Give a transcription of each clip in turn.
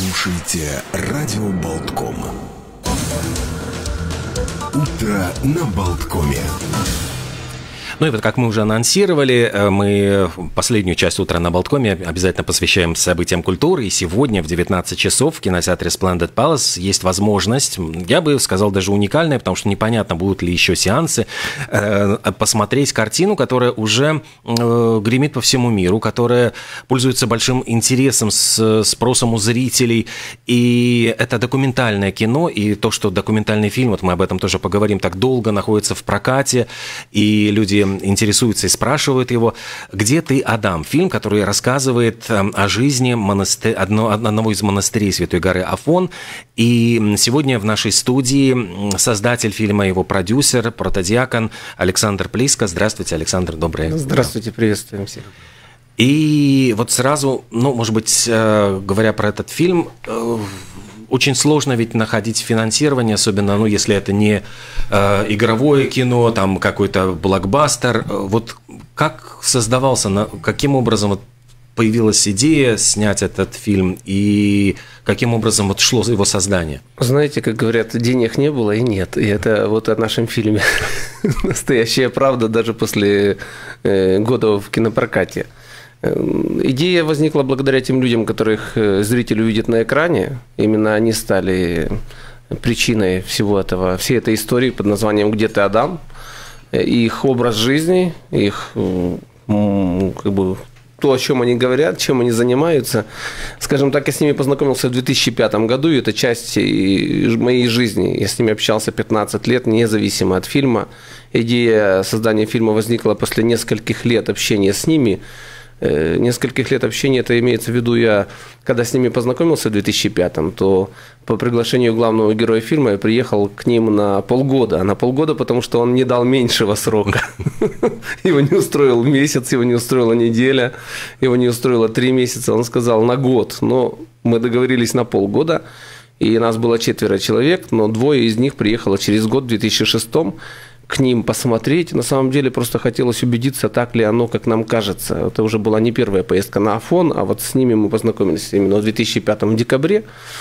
слушаете радио Болтком. Утро на Болткоме. Ну и вот, как мы уже анонсировали, мы последнюю часть утра на Болткоме обязательно посвящаем событиям культуры. И сегодня в 19 часов в кинотеатре Splendid Palace есть возможность, я бы сказал, даже уникальная, потому что непонятно, будут ли еще сеансы, посмотреть картину, которая уже гремит по всему миру, которая пользуется большим интересом, спросом у зрителей. И это документальное кино, и то, что документальный фильм, вот мы об этом тоже поговорим, так долго находится в прокате, и люди интересуются и спрашивают его, где ты, Адам? Фильм, который рассказывает о жизни одного из монастырей Святой горы Афон. И сегодня в нашей студии создатель фильма, его продюсер, протодиакон Александр Плиско. Здравствуйте, Александр, доброе утро. Здравствуйте, приветствуем всех. И вот сразу, может быть, говоря про этот фильм, очень сложно ведь находить финансирование, особенно, если это не игровое кино, там какой-то блокбастер. Вот как создавался, каким образом появилась идея снять этот фильм и каким образом шло его создание? Знаете, как говорят, денег не было и нет. И это вот о нашем фильме настоящая правда даже после года в кинопрокате. Идея возникла благодаря тем людям, которых зритель увидит на экране. Как они стали причиной всей этой истории под названием «Где ты, Адам?». Их образ жизни, их то, о чем они говорят, чем они занимаются. Скажем так, я с ними познакомился в 2005 году, и это часть моей жизни. Я с ними общался 15 лет, независимо от фильма. Идея создания фильма возникла после нескольких лет общения с ними. Нескольких лет общения, это имеется в виду, я когда с ними познакомился в 2005-м, то по приглашению главного героя фильма я приехал к ним на полгода. А на полгода, потому что он не дал меньшего срока. Его не устроил месяц, его не устроила неделя, его не устроило 3 месяца. Он сказал на год, но мы договорились на полгода. И нас было 4 человек, но 2 из них приехало через год, в 2006-м, к ним посмотреть. На самом деле просто хотелось убедиться, так ли оно, как нам кажется. Это уже была не первая поездка на Афон, а вот с ними мы познакомились именно в 2005 в декабре.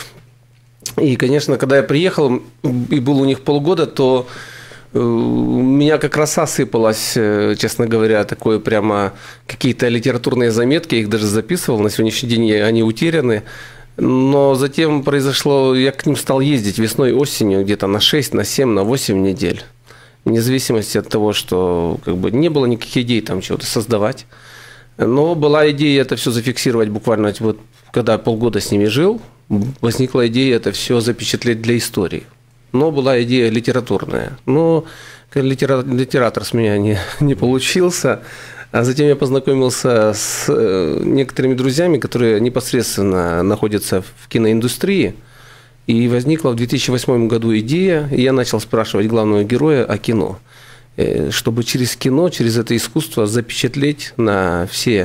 И, конечно, когда я приехал и был у них полгода, то у меня как роса сыпалась, честно говоря, такое прямо какие-то литературные заметки, я их даже записывал, на сегодняшний день они утеряны. Но затем произошло, я к ним стал ездить весной, осенью, где-то на 6, на 7, на 8 недель. Вне зависимости от того, что не было никаких идей там чего-то создавать. Но была идея это все зафиксировать буквально, вот когда полгода с ними жил, возникла идея это все запечатлеть для истории. Но была идея литературная. Но литератор с меня не получился. А затем я познакомился с некоторыми друзьями, которые непосредственно находятся в киноиндустрии. И возникла в 2008 году идея, и я начал спрашивать главного героя о кино, чтобы через кино, через это искусство запечатлеть на все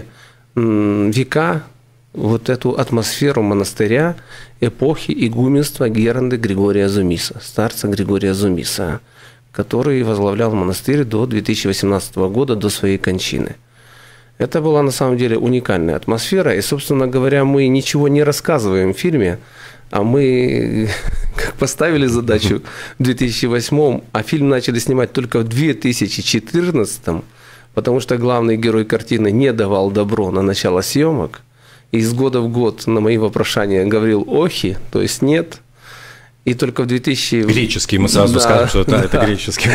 века вот эту атмосферу монастыря эпохи игуменства Геранда Григория Зумиса, старца Григория Зумиса, который возглавлял монастырь до 2018 года, до своей кончины. Это была на самом деле уникальная атмосфера, и, собственно говоря, мы ничего не рассказываем в фильме, а мы поставили задачу в 2008, а фильм начали снимать только в 2014, потому что главный герой картины не давал добро на начало съемок, и из года в год на мои вопрошания говорил «охи», то есть «нет». И только в 2000... Греческий, мы сразу скажем, что это греческий.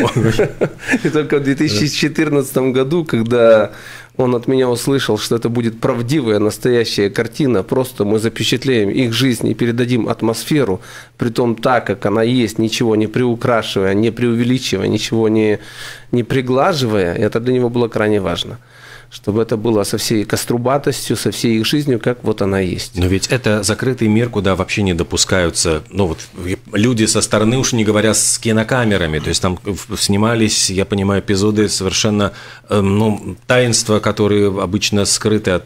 И только в 2014 году, когда он от меня услышал, что это будет правдивая, настоящая картина, просто мы запечатлеем их жизнь и передадим атмосферу, притом так, как она есть, ничего не приукрашивая, не преувеличивая, ничего не приглаживая, это для него было крайне важно. Чтобы это было со всей кострубатостью, со всей их жизнью, как вот она есть. Но ведь это закрытый мир, куда вообще не допускаются, люди со стороны, уж не говоря с кинокамерами, то есть там снимались, я понимаю, эпизоды совершенно, таинства, которые обычно скрыты от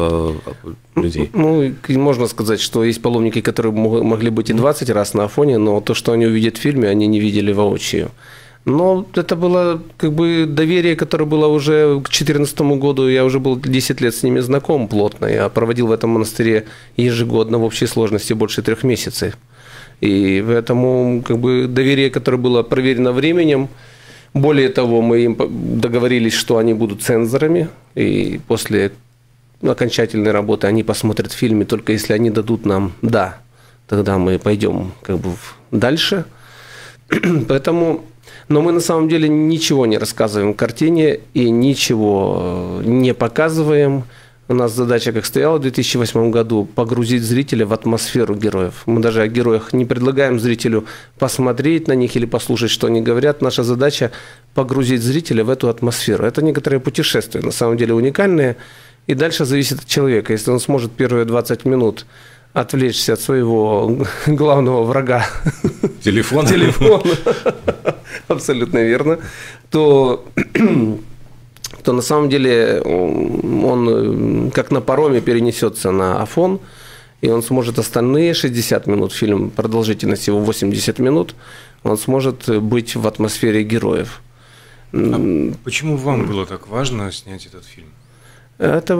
людей. Можно сказать, что есть паломники, которые могли быть и 20 раз на Афоне, но то, что они увидят в фильме, они не видели воочию. Но это было как бы доверие, которое было уже к 2014 году. Я уже был 10 лет с ними знаком плотно. Я проводил в этом монастыре ежегодно в общей сложности больше 3 месяцев. И поэтому как бы доверие, которое было проверено временем. Более того, мы им договорились, что они будут цензорами. И после окончательной работы они посмотрят фильм, и только если они дадут нам «да», тогда мы пойдем как бы дальше. Поэтому... Но мы на самом деле ничего не рассказываем в картине и ничего не показываем. У нас задача, как стояла в 2008 году, погрузить зрителя в атмосферу героев. Мы даже о героях не предлагаем зрителю посмотреть на них или послушать, что они говорят. Наша задача – погрузить зрителя в эту атмосферу. Это некоторые путешествия, на самом деле уникальные. И дальше зависит от человека. Если он сможет первые 20 минут отвлечься от своего главного врага. Телефон. Абсолютно верно. То на самом деле он как на пароме перенесется на Афон, и он сможет остальные 60 минут, фильм продолжительность его 80 минут, он сможет быть в атмосфере героев. А почему вам было так важно снять этот фильм? Это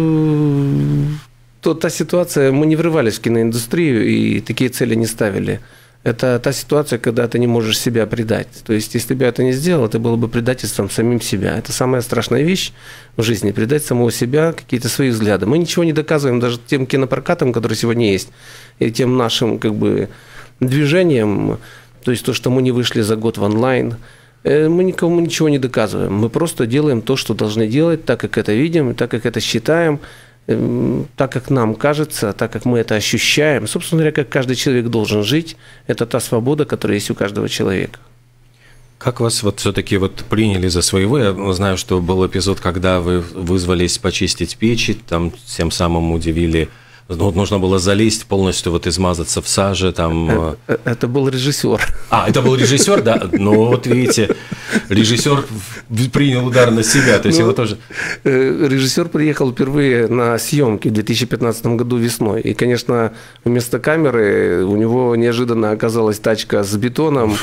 та ситуация, мы не врывались в киноиндустрию и такие цели не ставили. Это та ситуация, когда ты не можешь себя предать. То есть, если бы я это не сделал, это было бы предательством самим себя. Это самая страшная вещь в жизни – предать самого себя, какие-то свои взгляды. Мы ничего не доказываем даже тем кинопрокатам, которые сегодня есть, и тем нашим как бы движением, то есть то, что мы не вышли за год в онлайн. Мы никому ничего не доказываем. Мы просто делаем то, что должны делать, так, как это видим, так, как это считаем, так, как нам кажется, так, как мы это ощущаем. Собственно говоря, как каждый человек должен жить, это та свобода, которая есть у каждого человека. Как вас вот все-таки вот приняли за своего? Я знаю, что был эпизод, когда вы вызвались почистить печи, там тем самым удивили. Ну, нужно было залезть полностью, вот измазаться в саже. Там... Это был режиссер. А, это был режиссер, да? Ну, вот видите, режиссер принял удар на себя, то есть его тоже... Режиссер приехал впервые на съемки в 2015 году весной. И, конечно, вместо камеры у него неожиданно оказалась тачка с бетоном.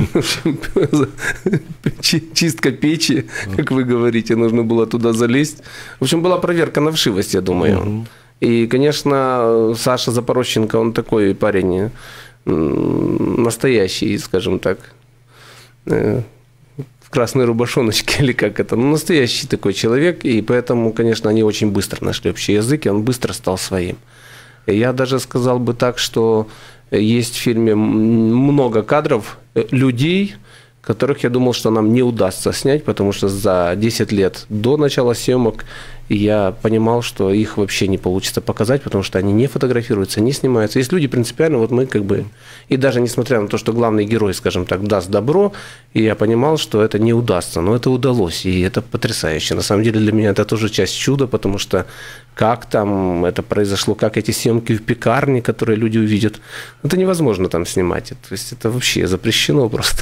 Чистка печи, как вы говорите, нужно было туда залезть. В общем, была проверка на вшивость, я думаю. И, конечно, Саша Запорожченко, он такой парень настоящий, скажем так, в красной рубашоночке или как это, ну, настоящий такой человек, и поэтому, конечно, они очень быстро нашли общий язык, и он быстро стал своим. Я даже сказал бы так, что есть в фильме много кадров людей, которых я думал, что нам не удастся снять, потому что за 10 лет до начала съемок я понимал, что их вообще не получится показать, потому что они не фотографируются, не снимаются. Есть люди принципиально, вот мы как бы, и даже несмотря на то, что главный герой, скажем так, даст добро, и я понимал, что это не удастся, но это удалось, и это потрясающе. На самом деле для меня это тоже часть чуда, потому что как там это произошло, как эти съемки в пекарне, которые люди увидят, это невозможно там снимать, то есть это вообще запрещено просто.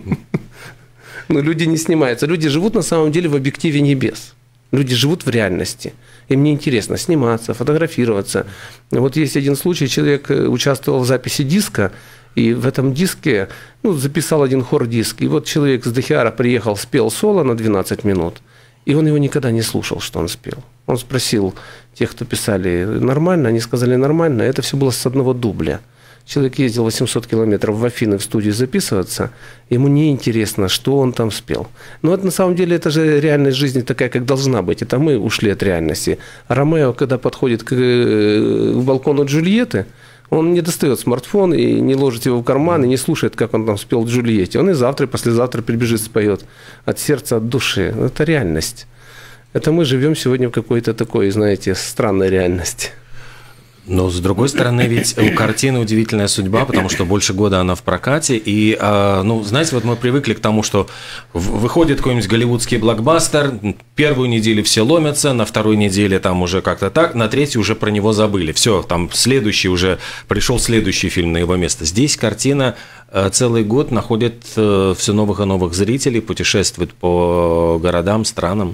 Но люди не снимаются, люди живут на самом деле в объективе небес. Люди живут в реальности. Им неинтересно сниматься, фотографироваться. Вот есть один случай, человек участвовал в записи диска, и в этом диске записал один хор-диск. И вот человек с Дахиара приехал, спел соло на 12 минут, и он его никогда не слушал, что он спел. Он спросил тех, кто писали, нормально? Они сказали, нормально. Это все было с одного дубля. Человек ездил 800 километров в Афины в студию записываться, ему неинтересно, что он там спел. Но это на самом деле, это же реальность жизни такая, как должна быть. Это мы ушли от реальности. А Ромео, когда подходит к балкону Джульетты, он не достает смартфон и не ложит его в карман, и не слушает, как он там спел Джульетте. Он и завтра, и послезавтра прибежит, споет от сердца, от души. Это реальность. Это мы живем сегодня в какой-то такой, знаете, странной реальности. Но, с другой стороны, ведь у картины удивительная судьба, потому что больше года она в прокате, и, знаете, вот мы привыкли к тому, что выходит какой-нибудь голливудский блокбастер, первую неделю все ломятся, на второй неделе там уже как-то так, на третью уже про него забыли, все, там пришел следующий фильм на его место. Здесь картина целый год находит все новых и новых зрителей, путешествует по городам, странам.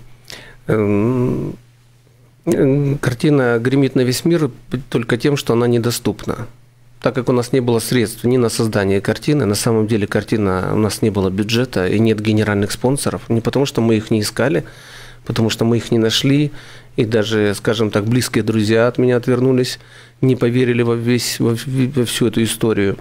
Картина гремит на весь мир только тем, что она недоступна. так как у нас не было средств ни на создание картины, на самом деле картина, у нас не было бюджета и нет генеральных спонсоров, не потому что мы их не искали, потому что мы их не нашли, и даже, скажем так, близкие друзья от меня отвернулись, не поверили во всю эту историю.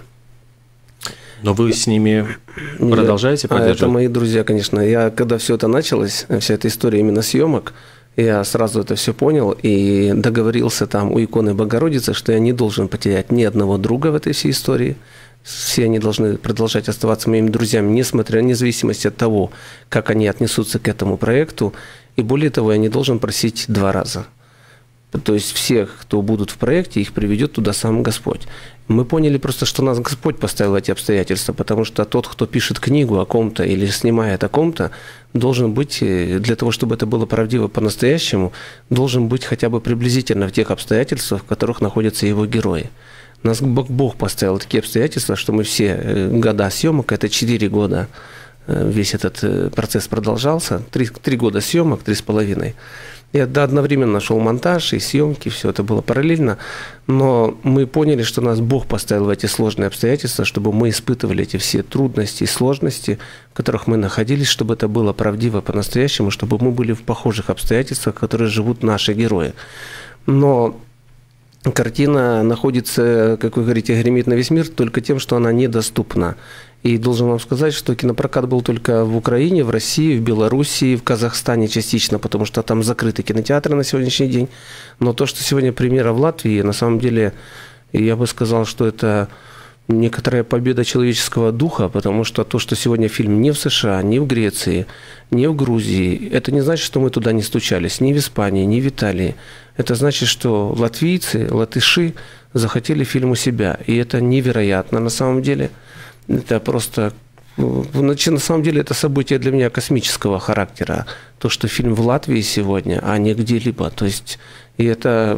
Но вы с ними продолжаете поддерживать? Это мои друзья, конечно. Когда все это началось, вся эта история именно съемок, я сразу это все понял и договорился там у иконы Богородицы, что я не должен потерять ни одного друга в этой всей истории. Все они должны продолжать оставаться моими друзьями, несмотря вне зависимости от того, как они отнесутся к этому проекту. И более того, я не должен просить 2 раза. То есть всех, кто будут в проекте, их приведет туда сам Господь. Мы поняли просто, что нас Господь поставил в эти обстоятельства, потому что тот, кто пишет книгу о ком-то или снимает о ком-то, должен быть, для того, чтобы это было правдиво по-настоящему, должен быть хотя бы приблизительно в тех обстоятельствах, в которых находятся его герои. Нас Бог поставил такие обстоятельства, что мы все года съемок, это 4 года, весь этот процесс продолжался, 3 года съемок, 3,5. Я одновременно шел монтаж и съемки, все это было параллельно, но мы поняли, что нас Бог поставил в эти сложные обстоятельства, чтобы мы испытывали эти все трудности и сложности, в которых мы находились, чтобы это было правдиво по-настоящему, чтобы мы были в похожих обстоятельствах, в которых живут наши герои. Но картина находится, как вы говорите, гремит на весь мир только тем, что она недоступна. И должен вам сказать, что кинопрокат был только в Украине, в России, в Белоруссии, в Казахстане частично, потому что там закрыты кинотеатры на сегодняшний день. Но то, что сегодня премьера в Латвии, на самом деле, я бы сказал, что это некоторая победа человеческого духа, потому что то, что сегодня фильм не в США, не в Греции, не в Грузии, это не значит, что мы туда не стучались, ни в Испании, ни в Италии. Это значит, что латвийцы, латыши захотели фильм у себя. И это невероятно на самом деле. Это просто... На самом деле это событие для меня космического характера. То, что фильм в Латвии сегодня, а не где-либо. То есть, и это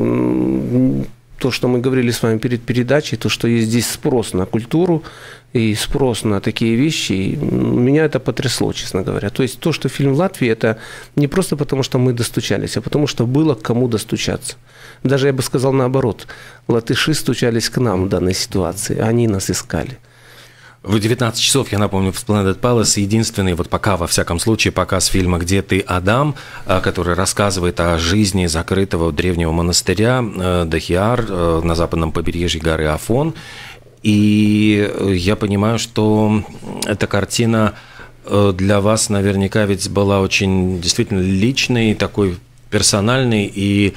то, что мы говорили с вами перед передачей, то, что есть здесь спрос на культуру и спрос на такие вещи, меня это потрясло, честно говоря. То есть то, что фильм в Латвии, это не просто потому, что мы достучались, а потому что было к кому достучаться. Даже я бы сказал наоборот. Латыши стучались к нам в данной ситуации, они нас искали. В 19 часов, я напомню, в Splendid Palace единственный, вот пока, во всяком случае, показ фильма «Где ты, Адам?», который рассказывает о жизни закрытого древнего монастыря Дахиар на западном побережье горы Афон. И я понимаю, что эта картина для вас наверняка ведь была очень действительно личной, такой персональной, и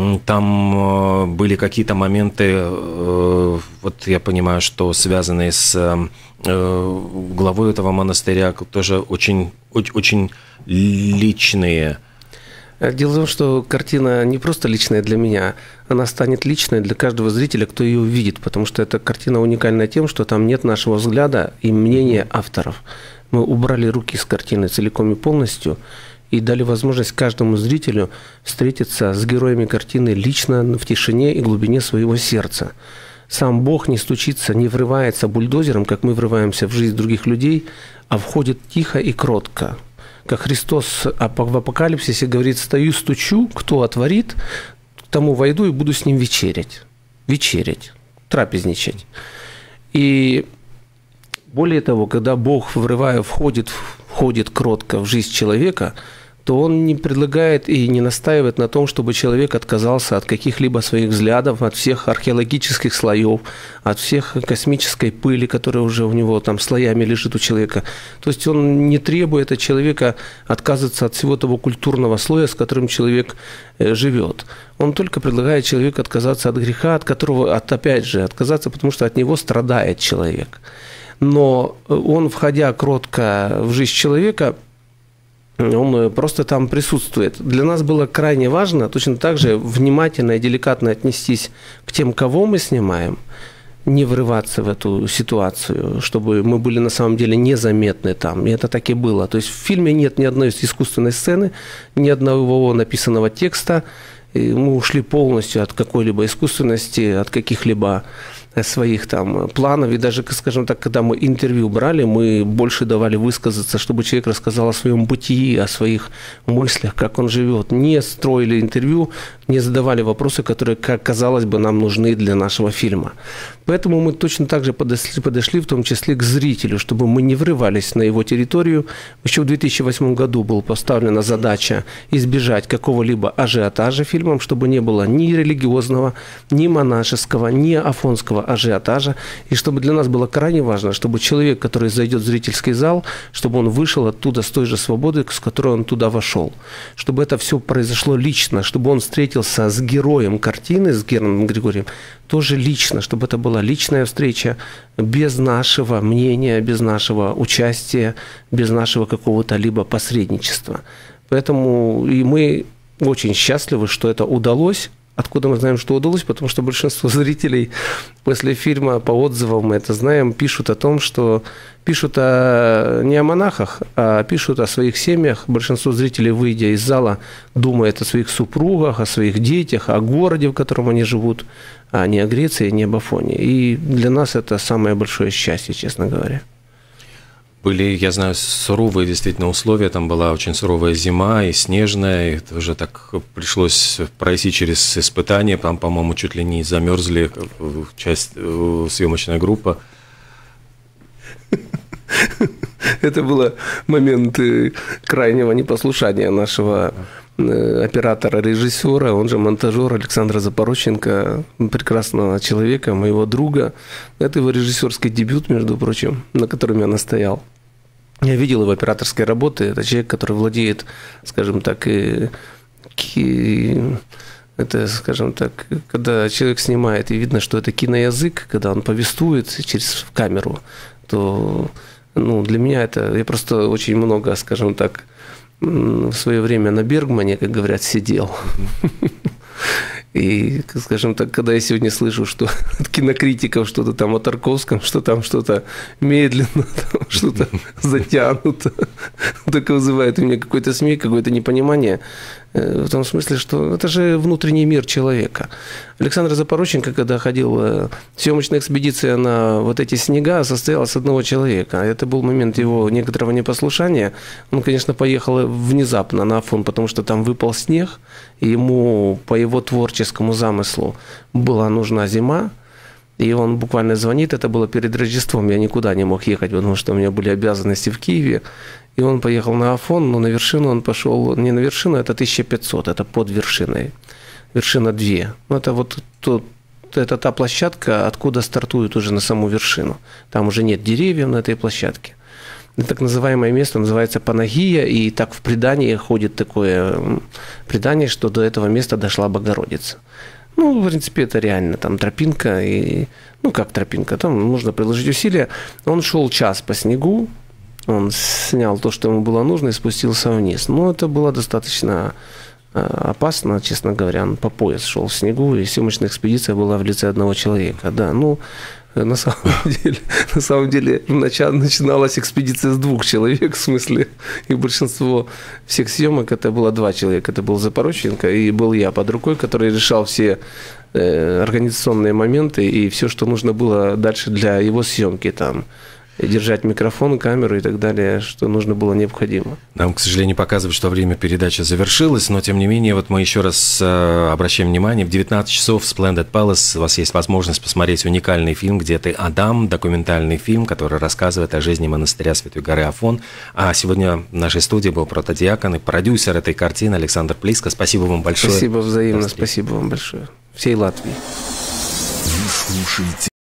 там были какие-то моменты, вот я понимаю, что связанные с главой этого монастыря, тоже очень, очень личные. Дело в том, что картина не просто личная для меня, она станет личной для каждого зрителя, кто ее увидит, потому что эта картина уникальна тем, что там нет нашего взгляда и мнения авторов. Мы убрали руки с картины целиком и полностью и дали возможность каждому зрителю встретиться с героями картины лично, в тишине и глубине своего сердца. Сам Бог не стучится, не врывается бульдозером, как мы врываемся в жизнь других людей, а входит тихо и кротко. Как Христос в Апокалипсисе говорит: «Стою, стучу, кто отворит, к тому войду и буду с ним вечерять». Вечерять, трапезничать. И более того, когда Бог, входит кротко в жизнь человека, то Он не предлагает и не настаивает на том, чтобы человек отказался от каких-либо своих взглядов, от всех археологических слоев, от всех космической пыли, которая уже у него там слоями лежит у человека. То есть Он не требует от человека отказываться от всего того культурного слоя, с которым человек живет. Он только предлагает человеку отказаться от греха, от которого, опять же, отказаться, потому что от него страдает человек. Но он, входя кротко в жизнь человека, он просто там присутствует. Для нас было крайне важно точно так же внимательно и деликатно отнестись к тем, кого мы снимаем, не врываться в эту ситуацию, чтобы мы были на самом деле незаметны там. И это так и было. То есть в фильме нет ни одной искусственной сцены, ни одного написанного текста. И мы ушли полностью от какой-либо искусственности, от каких-либо своих там планов. И даже, скажем так, когда мы интервью брали, мы больше давали высказаться, чтобы человек рассказал о своем бытии, о своих мыслях, как он живет. Не строили интервью, не задавали вопросы, которые, как казалось бы, нам нужны для нашего фильма. Поэтому мы точно так же подошли в том числе к зрителю, чтобы мы не врывались на его территорию. Еще в 2008 году была поставлена задача избежать какого-либо ажиотажа фильмом, чтобы не было ни религиозного, ни монашеского, ни афонского ажиотажа. И чтобы для нас было крайне важно, чтобы человек, который зайдет в зрительский зал, чтобы он вышел оттуда с той же свободой, с которой он туда вошел. Чтобы это все произошло лично, чтобы он встретился с героем картины, с Германом Григорьевым, тоже лично, чтобы это была личная встреча, без нашего мнения, без нашего участия, без нашего какого-то либо посредничества. Поэтому и мы очень счастливы, что это удалось. Откуда мы знаем, что удалось? Потому что большинство зрителей после фильма, по отзывам мы это знаем, пишут о том, что пишут не о монахах, а пишут о своих семьях. Большинство зрителей, выйдя из зала, думает о своих супругах, о своих детях, о городе, в котором они живут, а не о Греции, не об Афоне. И для нас это самое большое счастье, честно говоря. Были, я знаю, суровые действительно условия, там была очень суровая зима и снежная, и тоже так пришлось пройти через испытания, там, по-моему, чуть ли не замерзли часть съемочная группа. Это был момент крайнего непослушания нашего оператора-режиссера, он же монтажер Александра Запорощенко, прекрасного человека, моего друга. Это его режиссерский дебют, между прочим, на котором я настоял. Я видел его операторской работы. Это человек, который владеет, скажем так, это, скажем так, когда человек снимает, и видно, что это киноязык, когда он повествует через камеру, то для меня это... Я просто очень много, скажем так, в свое время на Бергмане, как говорят, сидел. И, скажем так, когда я сегодня слышу, что от кинокритиков что-то там о Тарковском, что там что-то медленно, там что-то затянуто, только вызывает у меня какой-то смех, какое-то непонимание. В том смысле, что это же внутренний мир человека. Александр Запорощенко, когда ходил, съемочная экспедиция на вот эти снега состояла с одного человека. Это был момент его некоторого непослушания. Он, конечно, поехал внезапно на Афон, потому что там выпал снег, и ему по его творческому замыслу была нужна зима. И он буквально звонит, это было перед Рождеством, я никуда не мог ехать, потому что у меня были обязанности в Киеве. И он поехал на Афон, но на вершину он пошел, не на вершину, это 1500, это под вершиной, вершина 2. Это вот это та площадка, откуда стартуют уже на саму вершину. Там уже нет деревьев на этой площадке. Это так называемое место называется Панагия, и так в предании ходит такое предание, что до этого места дошла Богородица. В принципе, это реально там тропинка, и, как тропинка, там нужно приложить усилия. Он шел час по снегу, он снял то, что ему было нужно, и спустился вниз. Но это было достаточно опасно, честно говоря. Он по пояс шел в снегу, и съемочная экспедиция была в лице одного человека. Да, на самом деле начиналась экспедиция с 2 человек, в смысле, и большинство всех съемок это было 2 человека. Это был Запорощенко и был я под рукой, который решал все организационные моменты и все, что нужно было дальше для его съемки, там, держать микрофон, камеру и так далее, что нужно было необходимо. Нам, к сожалению, показывают, что время передачи завершилось, но, тем не менее, вот мы еще раз обращаем внимание, в 19 часов в Splendid Palace у вас есть возможность посмотреть уникальный фильм «Где ты, Адам?», документальный фильм, который рассказывает о жизни монастыря Святой горы Афон. А сегодня в нашей студии был протодиакон и продюсер этой картины Александр Плиска. Спасибо вам большое. Спасибо взаимно, спасибо вам большое. Всей Латвии. Вы слушаете